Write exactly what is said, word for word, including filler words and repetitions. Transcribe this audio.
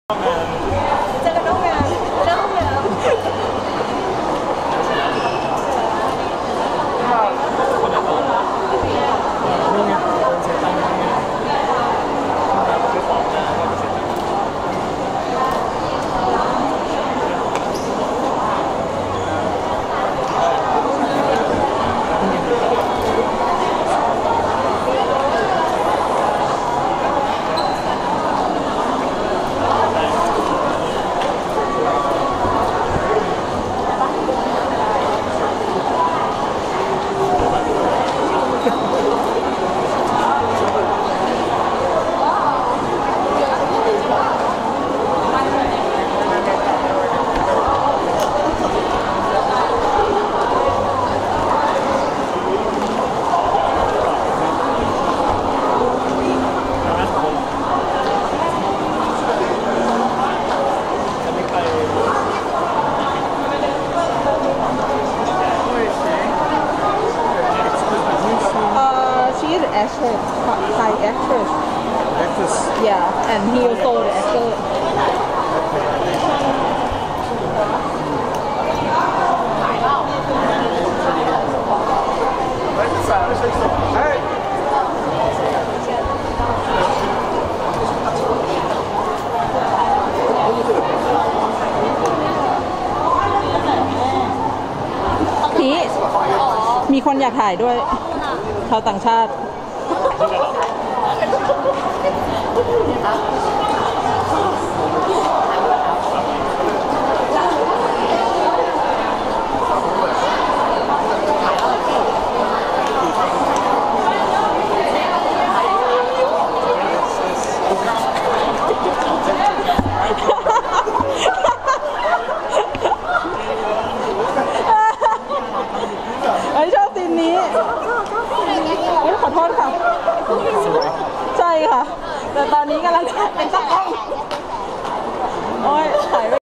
เจอกันน้องงานน้องงานนี่ไงเสียตังค์ไงซื้อของนะเสียตังค์ actress, Thai actress. Actress. Yeah, and he also the actor. Hey. พี่มีคนอยากถ่ายด้วยชาวต่างชาติไอ้ชอบซีนนี้ขอโทษค่ะใช่ค่ะแต่ตอนนี้กำลังเป็นตากล้องโอ้ยถ่าย